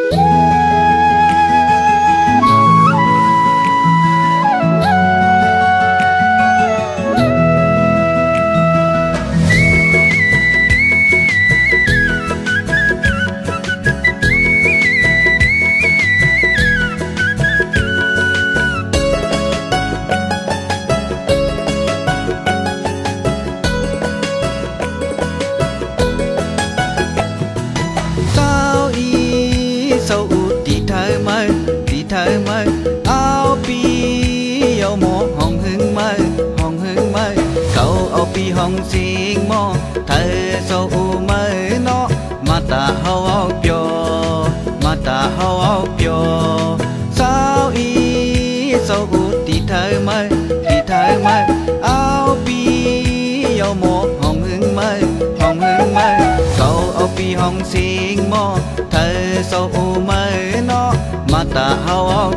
sâu tí thơ mơ áo pi yêu mô hồng hương mơ cậu áo pi hồng xinh mô thơ sâu mơ nó mà ta hao áo pio sao y sâu tí thơ mơ áo pi yêu mô hồng hương mơ cậu áo pi hồng xinh mô thơ sâu mơ nó mà ta hao áo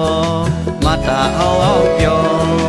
pio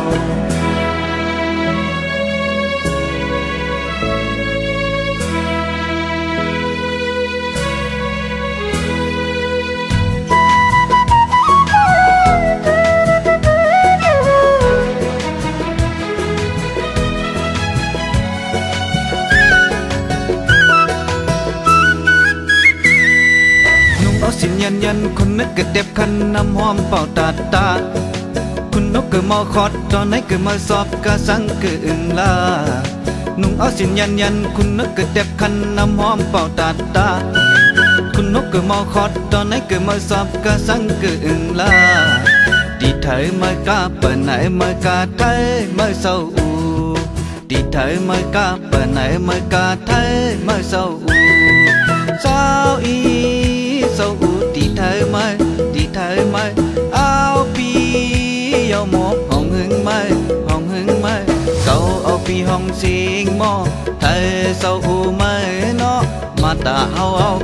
xin nhân nhânคุณนึกเกิดเด็บคันน้ำหอมเป่าตาตาคุณนกเกิดมอคอดตอนไหนเกิดมาสอบกะสังเกิดอึงลานุ่งเอาสินยันยันคุณนึกเกิดเด็บคันน้ำหอมเป่าตาตาคุณนกเกิดมอคอดตอนไหนเกิดมาสอบกะสังเกิดอึงลาดีเธอเมื่อกาเปิดไหนเมื่อกาไทยเมื่อเศร้าดีเธอเมื่อกาเปิดไหนเมื่อกาไทยเมื่อเศร้าเศร้าอีsâu tí thơ mơ áo pi yêu mô hồng hương mơ cậu áo pi hồng xinh mô thơ sâu mơ nó mà ta hao áo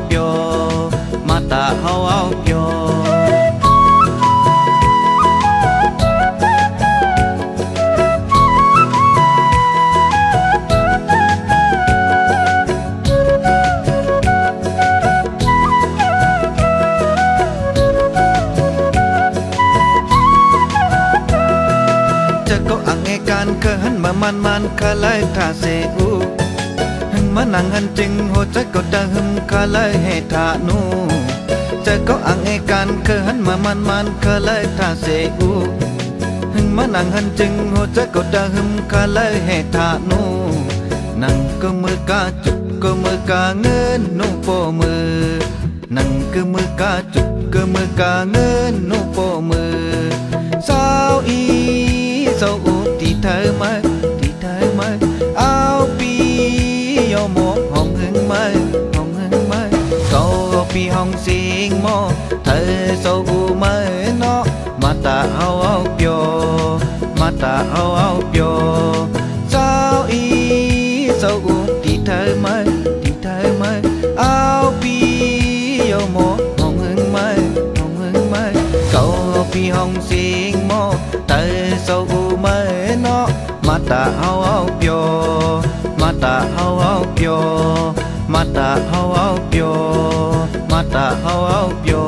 pio có ăn nghe can cơ hắn mà man khá lại thả xe u hưng mà nàng hành trình hồ trái có ta hưng khá lại hệ thả nuจะcó ăn nghe can cơ hắn mà man khá lại thả xe u hưng mà nàng hành trình hồ trái có ta hưng khá lại hệ thả nu nàng cơ mơ ca chụp cơ mơ ca ngân nu po mơ nàng cơ mơ ca chụp cơ mơ ca ngân nu po mơ sao y sâu tí thơ mơ áo pi yêu mô hồng hương mơ cậu áo pi hồng xinh mô thơ sâu mơ nó mà ta hao áo pio sao y sâu tí thơ mơ áo pi yêu mô hồng hương mơ cậu áo pi hồng xinh mô thơ sâu mơ nó mà ta hao áo pio